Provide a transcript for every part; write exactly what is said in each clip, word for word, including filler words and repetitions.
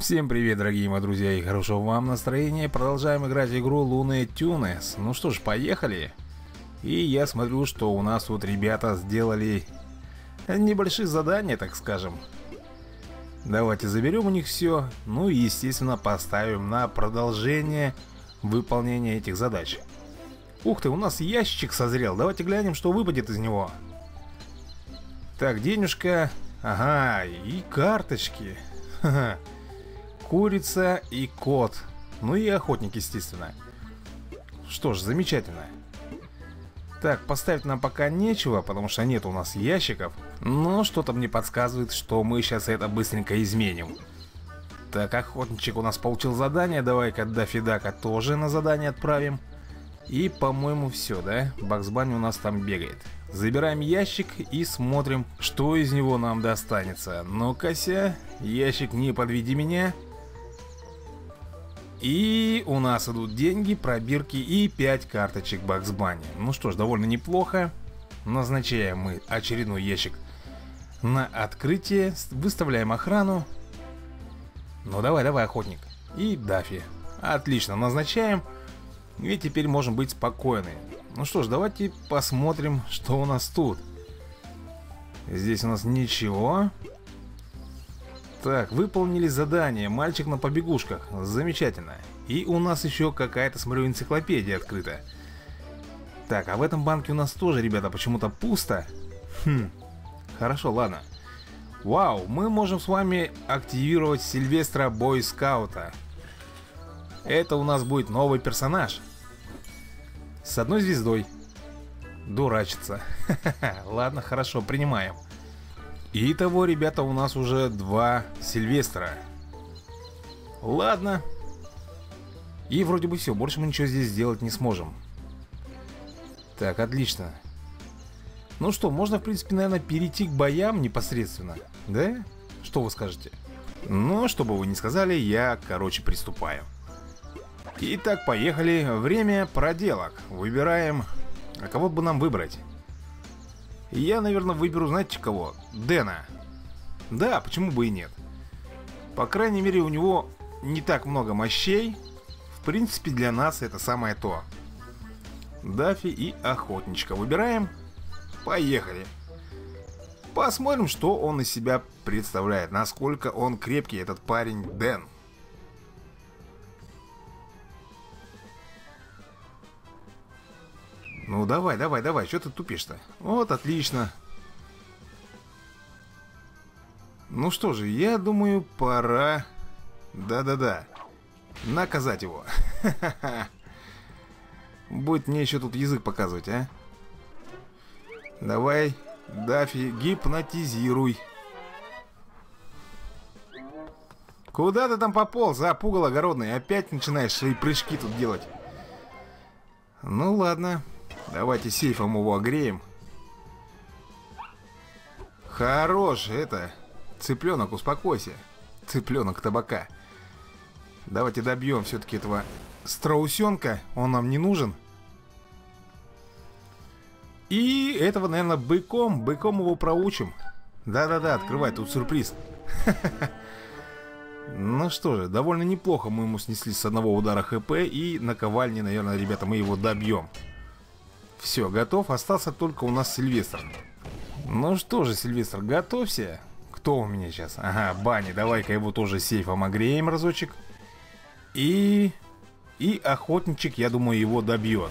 Всем привет, дорогие мои друзья, и хорошего вам настроения. Продолжаем играть в игру Looney Tunes. Ну что ж, поехали. И я смотрю, что у нас тут ребята сделали небольшие задания, так скажем. Давайте заберем у них все. Ну и, естественно, поставим на продолжение выполнения этих задач. Ух ты, у нас ящик созрел. Давайте глянем, что выпадет из него. Так, денежка. Ага, и карточки. Ха-ха. Курица и кот. Ну и охотник, естественно. Что ж, замечательно. Так, поставить нам пока нечего, потому что нет у нас ящиков. Но что-то мне подсказывает, что мы сейчас это быстренько изменим. Так, охотничек у нас получил задание. Давай-ка Даффи Дака тоже на задание отправим. И, по-моему, все, да? Бакс Банни у нас там бегает. Забираем ящик и смотрим, что из него нам достанется. Ну-ка-ся, ящик, не подведи меня. И у нас идут деньги, пробирки и пять карточек Бакс Банни. Ну что ж, довольно неплохо. Назначаем мы очередной ящик на открытие. Выставляем охрану. Ну давай, давай, охотник. И Даффи. Отлично, назначаем. И теперь можем быть спокойны. Ну что ж, давайте посмотрим, что у нас тут. Здесь у нас ничего. Так, выполнили задание. Мальчик на побегушках. Замечательно. И у нас еще какая-то, смотрю, энциклопедия открыта. Так, а в этом банке у нас тоже, ребята, почему-то пусто. Хм, хорошо, ладно. Вау, мы можем с вами активировать Сильвестра Бойскаута. Это у нас будет новый персонаж. С одной звездой. Дурачится. Ладно, хорошо, принимаем. Итого, ребята, у нас уже два Сильвестра. Ладно. И вроде бы все, больше мы ничего здесь сделать не сможем. Так, отлично. Ну что, можно, в принципе, наверное, перейти к боям непосредственно. Да? Что вы скажете? Но, что бы вы ни сказали, я, короче, приступаю. Итак, поехали. Время проделок. Выбираем. А кого бы нам выбрать? Я, наверное, выберу, знаете кого? Дэна. Да, почему бы и нет. По крайней мере, у него не так много мощей. В принципе, для нас это самое то. Даффи и охотничка. Выбираем. Поехали. Посмотрим, что он из себя представляет. Насколько он крепкий, этот парень Дэн. Ну давай, давай, давай, что ты тупишь-то? Вот, отлично. Ну что же, я думаю, пора... Да-да-да. Наказать его. Будет мне еще тут язык показывать, а? Давай, Даффи, гипнотизируй. Куда ты там пополз, а, пугало огородный? Опять начинаешь свои прыжки тут делать. Ну ладно. Давайте сейфом его огреем. Хорош, это. Цыпленок, успокойся. Цыпленок табака. Давайте добьем все-таки этого страусенка. Он нам не нужен. И этого, наверное, быком. Быком его проучим. Да-да-да, открывай, тут сюрприз. Ну что же, довольно неплохо мы ему снесли с одного удара ХП. И наковальни, наверное, ребята, мы его добьем. Все, готов. Остался только у нас Сильвестр. Ну что же, Сильвестр, готовься. Кто у меня сейчас? Ага, Банни. Давай-ка его тоже сейфом огреем разочек. И... И охотничек, я думаю, его добьет.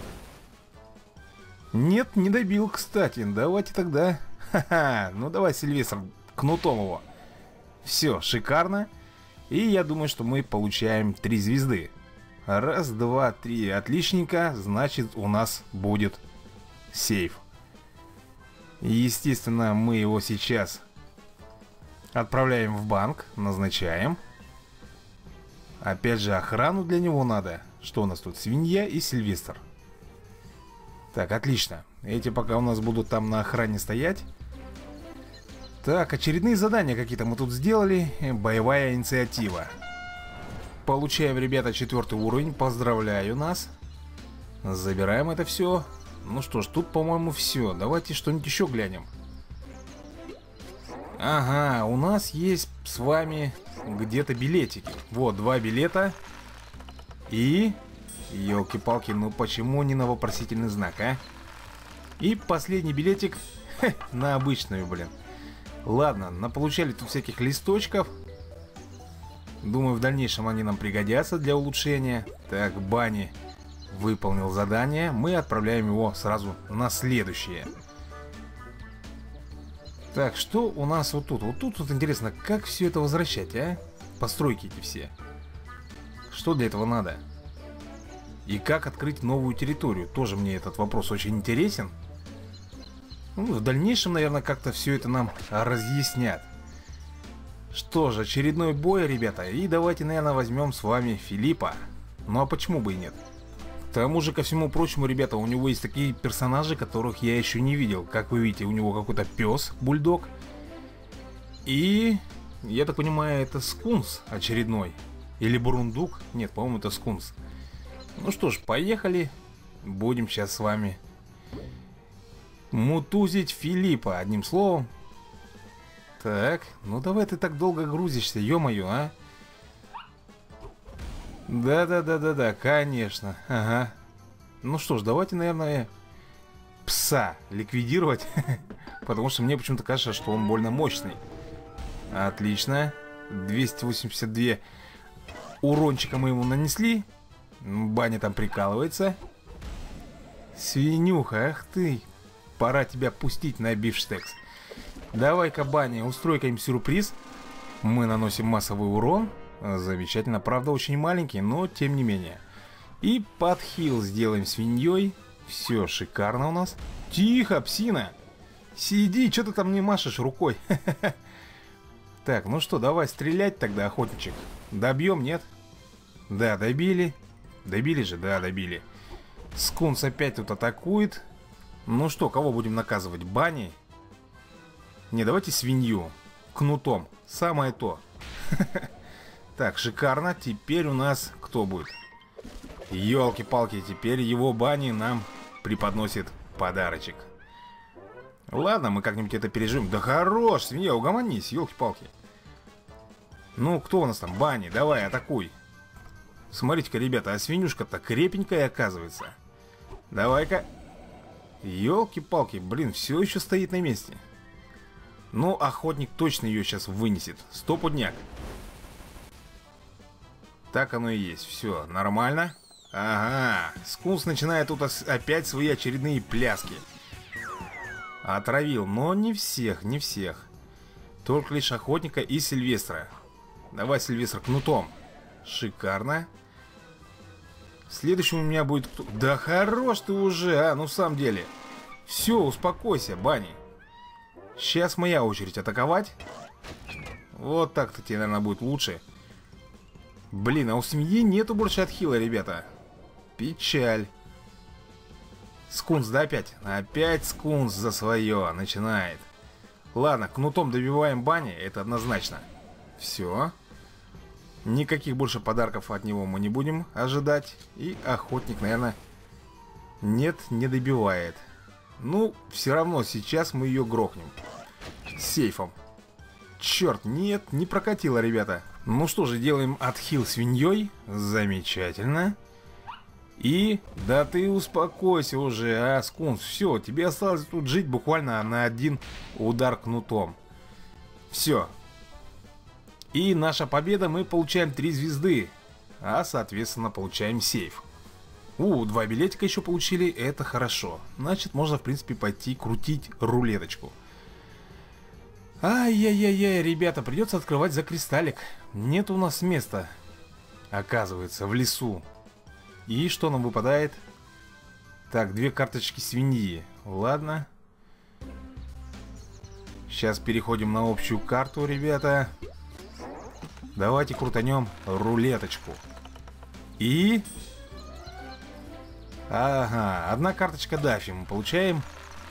Нет, не добил, кстати. Давайте тогда... Ха-ха. Ну давай, Сильвестр, кнутом его. Все, шикарно. И я думаю, что мы получаем три звезды. Раз, два, три. Отличненько. Значит, у нас будет... сейф. Естественно, мы его сейчас отправляем в банк, назначаем. Опять же, охрану для него надо. Что у нас тут? Свинья и Сильвестр. Так, отлично. Эти пока у нас будут там на охране стоять. Так, очередные задания какие-то мы тут сделали. Боевая инициатива. Получаем, ребята, четвертый уровень. Поздравляю нас. Забираем это все. Ну что ж, тут, по-моему, все. Давайте что-нибудь еще глянем. Ага, у нас есть с вами где-то билетики. Вот, два билета. И... Ёлки-палки, ну почему не на вопросительный знак, а? И последний билетик. Хе, на обычную, блин. Ладно, наполучали тут всяких листочков. Думаю, в дальнейшем они нам пригодятся для улучшения. Так, Банни выполнил задание. Мы отправляем его сразу на следующее. Так, что у нас вот тут? Вот тут вот интересно, как все это возвращать, а? Постройки эти все. Что для этого надо? И как открыть новую территорию? Тоже мне этот вопрос очень интересен. Ну, в дальнейшем, наверное, как-то все это нам разъяснят. Что же, очередной бой, ребята. И давайте, наверное, возьмем с вами Филиппа. Ну а почему бы и нет? К тому же, ко всему прочему, ребята, у него есть такие персонажи, которых я еще не видел. Как вы видите, у него какой-то пес, бульдог. И, я так понимаю, это скунс очередной. Или бурундук. Нет, по-моему, это скунс. Ну что ж, поехали. Будем сейчас с вами мутузить Филиппа, одним словом. Так, ну давай ты так долго грузишься, ё-моё, а? Да-да-да-да-да, конечно, ага. Ну что ж, давайте, наверное, пса ликвидировать. Потому что мне почему-то кажется, что он больно мощный. Отлично. двести восемьдесят два урончика мы ему нанесли. Баня там прикалывается. Свинюха, ах ты. Пора тебя пустить на бифштекс. Давай-ка, Баня, устрой-ка им сюрприз. Мы наносим массовый урон. Замечательно, правда очень маленький, но тем не менее. И подхил сделаем свиньей. Все шикарно у нас. Тихо, псина. Сиди, что ты там не машешь рукой? Так, ну что, давай стрелять тогда, охотничек. Добьем, нет? Да, добили. Добили же, да, добили. Скунс опять тут атакует. Ну что, кого будем наказывать? Банни? Не, давайте свинью. Кнутом. Самое то. Так, шикарно. Теперь у нас кто будет? Ёлки-палки, теперь его Банни нам преподносит подарочек. Ладно, мы как-нибудь это переживем. Да хорош, свинья, угомонись, ёлки-палки. Ну, кто у нас там? Банни, давай, атакуй. Смотрите-ка, ребята, а свинюшка-то крепенькая оказывается. Давай-ка. Ёлки-палки, блин, все еще стоит на месте. Ну, охотник точно ее сейчас вынесет. Стопудняк. Так оно и есть. Все, нормально. Ага, скунс начинает тут опять свои очередные пляски. Отравил, но не всех, не всех. Только лишь охотника и Сильвестра. Давай, Сильвестр, кнутом. Шикарно. Следующим у меня будет... Да хорош ты уже, а, ну в самом деле. Все, успокойся, Банни. Сейчас моя очередь атаковать. Вот так-то тебе, наверное, будет лучше. Блин, а у свиньи нету больше отхила, ребята. Печаль. Скунс, да опять? Опять скунс за свое начинает. Ладно, кнутом добиваем Банни, это однозначно. Все. Никаких больше подарков от него мы не будем ожидать. И охотник, наверное, нет, не добивает. Ну, все равно сейчас мы ее грохнем. С сейфом. Черт, нет, не прокатило, ребята. Ну что же, делаем отхил свиньей. Замечательно. И, да ты успокойся уже, а, скунс. Все, тебе осталось тут жить буквально на один удар кнутом. Все. И наша победа, мы получаем три звезды. А, соответственно, получаем сейф. У, два билетика еще получили, это хорошо. Значит, можно, в принципе, пойти крутить рулеточку. Ай-яй-яй-яй, ребята, придется открывать за кристаллик. Нет у нас места, оказывается, в лесу. И что нам выпадает? Так, две карточки свиньи. Ладно. Сейчас переходим на общую карту, ребята. Давайте крутанем рулеточку. И... Ага, одна карточка Даффи мы получаем.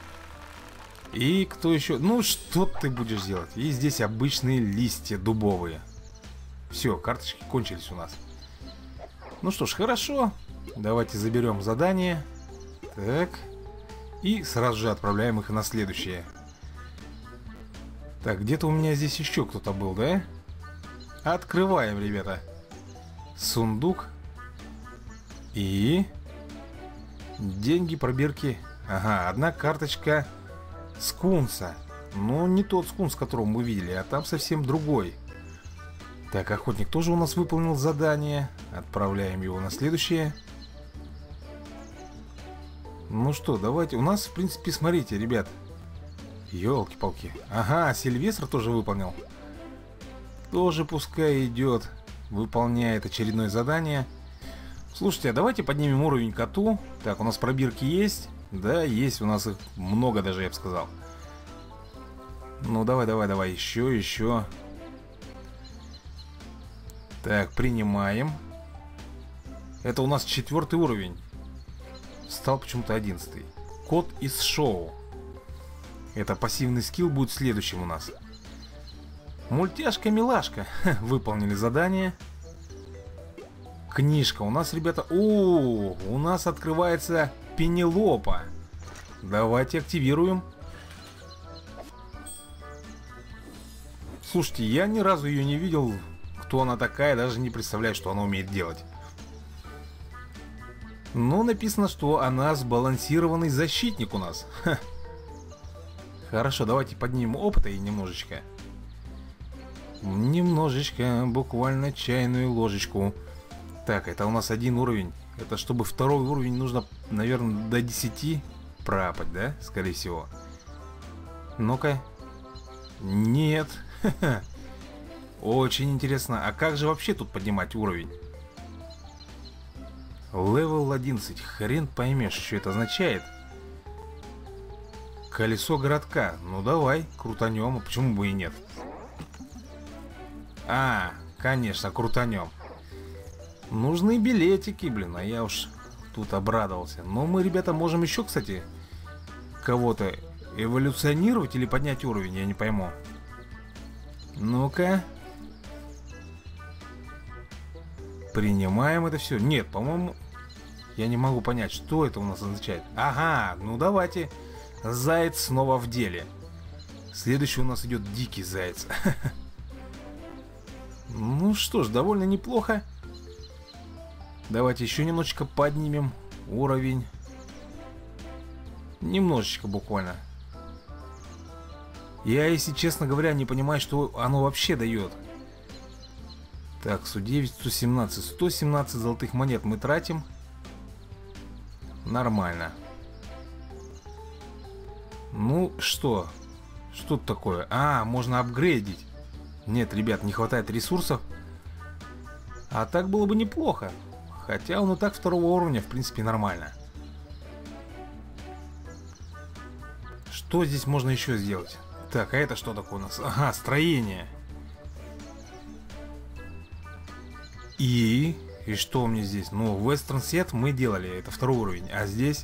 И кто еще? Ну, что ты будешь делать? И здесь обычные листья дубовые. Все, карточки кончились у нас. Ну что ж, хорошо. Давайте заберем задание. Так. И сразу же отправляем их на следующее. Так, где-то у меня здесь еще кто-то был, да? Открываем, ребята. Сундук. И... деньги, пробирки. Ага, одна карточка скунса. Но не тот скунс, которого мы видели, а там совсем другой. Так, охотник тоже у нас выполнил задание. Отправляем его на следующее. Ну что, давайте. У нас, в принципе, смотрите, ребят. Ёлки-палки. Ага, Сильвестр тоже выполнил. Тоже пускай идет. Выполняет очередное задание. Слушайте, а давайте поднимем уровень коту. Так, у нас пробирки есть. Да, есть у нас их много даже, я бы сказал. Ну, давай, давай, давай. Еще, еще. Так, принимаем. Это у нас четвертый уровень. Стал почему-то одиннадцатый. Кот из шоу. Это пассивный скилл будет следующим у нас. Мультяшка-милашка. Выполнили задание. Книжка. У нас, ребята... О, у нас открывается Пенелопа. Давайте активируем. Слушайте, я ни разу ее не видел. Кто она такая, даже не представляю, что она умеет делать. Но написано, что она сбалансированный защитник у нас. Ха. Хорошо, давайте поднимем опыта и немножечко. Немножечко, буквально чайную ложечку. Так, это у нас один уровень. Это чтобы второй уровень нужно, наверное, до десяти пропать, да? Скорее всего. Ну-ка. Нет. Ха-ха. Очень интересно. А как же вообще тут поднимать уровень? Левел одиннадцать. Хрен поймешь, что это означает. Колесо городка. Ну давай, крутанем. А почему бы и нет? А, конечно, крутанем. Нужны билетики, блин. А я уж тут обрадовался. Но мы, ребята, можем еще, кстати, кого-то эволюционировать или поднять уровень. Я не пойму. Ну-ка. Принимаем это все. Нет, по-моему, я не могу понять, что это у нас означает. Ага, ну давайте. Заяц снова в деле. Следующий у нас идет дикий заяц. Ну что ж, довольно неплохо. Давайте еще немножечко поднимем уровень. Немножечко буквально. Я, если честно говоря, не понимаю, что оно вообще дает. Так, сто девять, сто семнадцать. сто семнадцать золотых монет мы тратим. Нормально. Ну, что? Что тут такое? А, можно апгрейдить. Нет, ребят, не хватает ресурсов. А так было бы неплохо. Хотя он и так второго уровня, в принципе, нормально. Что здесь можно еще сделать? Так, а это что такое у нас? Ага, строение. И... И что у меня здесь? Ну, Western Set мы делали, это второй уровень. А здесь...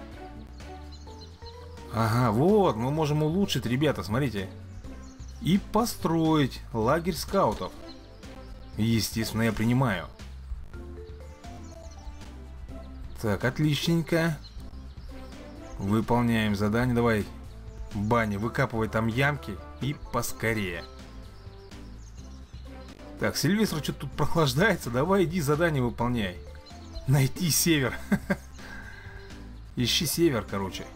Ага, вот, мы можем улучшить, ребята, смотрите. И построить лагерь скаутов. Естественно, я принимаю. Так, отличненько. Выполняем задание. Давай, Баня, выкапывай там ямки и поскорее. Так, Сильвестр что-то тут прохлаждается. Давай иди задание выполняй. Найти север. Ищи север, короче.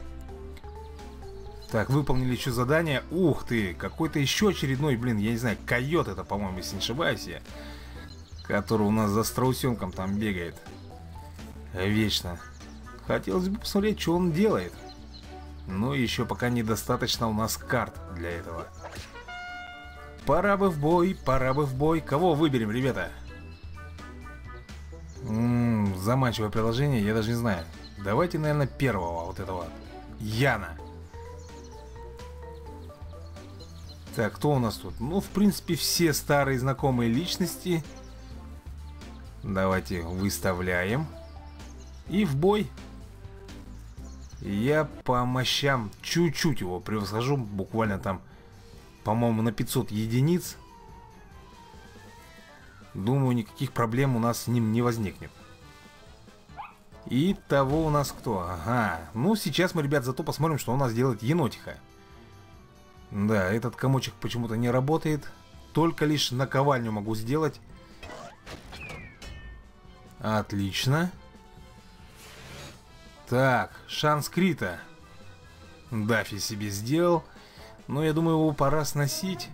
Так, выполнили еще задание. Ух ты, какой-то еще очередной, блин, я не знаю, койот это, по-моему, если не ошибаюсь я. Который у нас за страусенком там бегает. Вечно. Хотелось бы посмотреть, что он делает. Но еще пока недостаточно у нас карт для этого. Пора бы в бой, пора бы в бой. Кого выберем, ребята? М-м, заманчивое приложение, я даже не знаю. Давайте, наверное, первого вот этого. Яна. Так, кто у нас тут? Ну, в принципе, все старые знакомые личности. Давайте выставляем. И в бой. Я по мощам чуть-чуть его превосхожу. Буквально там, по-моему, на пятьсот единиц. Думаю, никаких проблем у нас с ним не возникнет. И того у нас кто? Ага. Ну, сейчас мы, ребят, зато посмотрим, что у нас делает енотиха. Да, этот комочек почему-то не работает. только лишь наковальню могу сделать. Отлично. Так, шанс крита. Даффи себе сделал. Но я думаю, его пора сносить.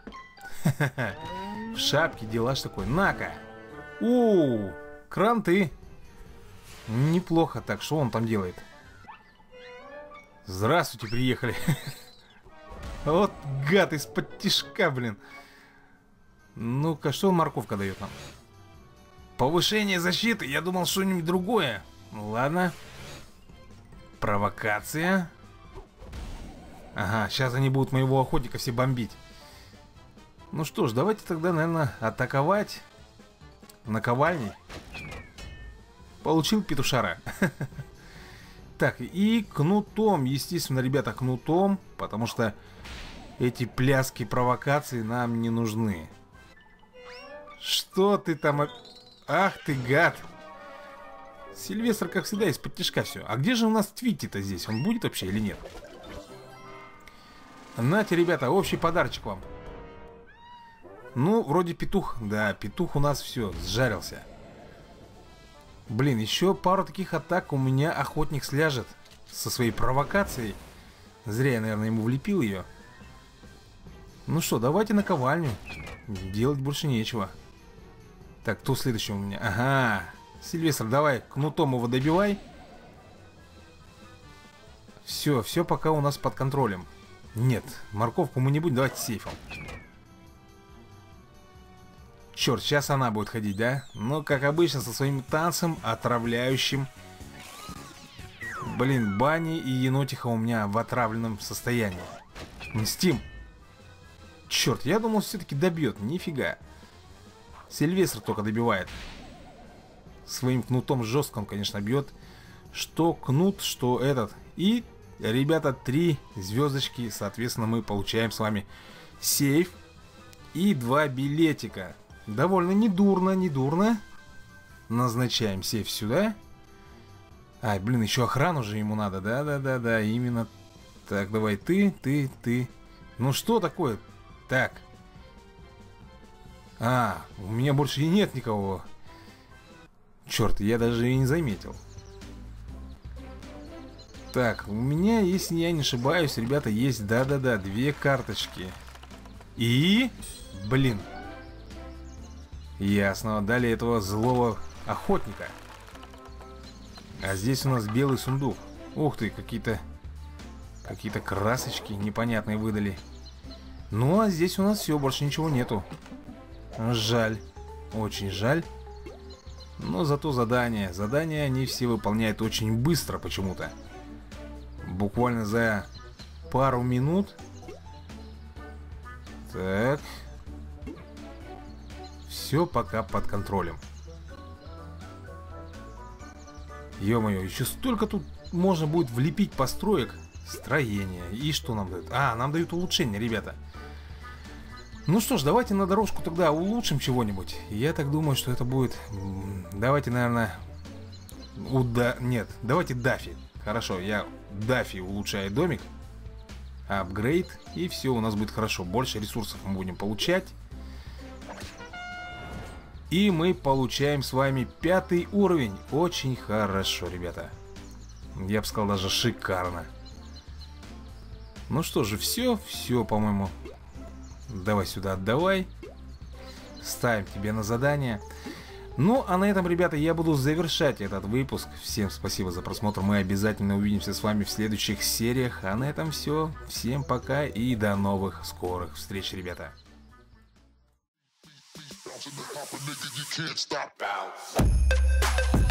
В шапке делаш такой. На-ка. У, кранты. Неплохо. Так, что он там делает? Здравствуйте, приехали. Вот гад из-под тишка, блин. Ну-ка, что морковка дает нам? Повышение защиты. Я думал, что-нибудь другое. Ну ладно. Провокация. Ага, сейчас они будут моего охотника все бомбить. Ну что ж, давайте тогда, наверное, атаковать наковальней. Получил петушара. Так, и кнутом, естественно, ребята, кнутом. Потому что эти пляски провокации нам не нужны. Что ты там... Ах ты, гад. Сильвестр, как всегда, из-под тишка все. А где же у нас Твитти-то здесь? Он будет вообще или нет? Нате, ребята, общий подарочек вам. Ну, вроде петух. Да, петух у нас все, сжарился. Блин, еще пару таких атак у меня охотник сляжет со своей провокацией. Зря я, наверное, ему влепил ее. Ну что, давайте наковальню. Делать больше нечего. Так, кто следующий у меня? Ага, Сильвестр, давай кнутом его добивай. Все, все пока у нас под контролем. Нет, морковку мы не будем, давайте сейфом. Черт, сейчас она будет ходить, да? Ну, как обычно, со своим танцем, отравляющим. Блин, Банни и енотиха у меня в отравленном состоянии. Мстим. Черт, я думал, все-таки добьет. Нифига. Сильвестр только добивает. Своим кнутом жестко он, конечно, бьет. Что кнут, что этот. И, ребята, три звездочки. Соответственно, мы получаем с вами сейф и два билетика. Довольно недурно, недурно. Назначаем сейф сюда. Ай, блин, еще охрану же ему надо. Да-да-да-да, именно. Так, давай ты, ты, ты. Ну что такое? Так. А, у меня больше и нет никого. Черт, я даже и не заметил. Так, у меня, если я не ошибаюсь, ребята, есть, да-да-да, две карточки. И... Блин. Ясно, дали этого злого охотника. А здесь у нас белый сундук. Ух ты, какие-то... Какие-то красочки непонятные выдали. Ну, а здесь у нас все, больше ничего нету. Жаль. Очень жаль. Но зато задания. Задания они все выполняют очень быстро почему-то. Буквально за пару минут. Так. Все пока под контролем. Ё-моё, еще столько тут можно будет влепить построек. Строение. И что нам дают? А, нам дают улучшение, ребята. Ну что ж, давайте на дорожку тогда улучшим чего-нибудь. Я так думаю, что это будет... Давайте, наверное... Уда... Нет, давайте Даффи. Хорошо, я Даффи улучшаю домик. Апгрейд. И все у нас будет хорошо. Больше ресурсов мы будем получать. И мы получаем с вами пятый уровень. Очень хорошо, ребята. Я бы сказал, даже шикарно. Ну что же, все, все, по-моему. Давай сюда, отдавай. Ставим тебе на задание. Ну, а на этом, ребята, я буду завершать этот выпуск. Всем спасибо за просмотр. Мы обязательно увидимся с вами в следующих сериях. А на этом все. Всем пока и до новых скорых встреч, ребята. Nigga, you can't stop. Bounce.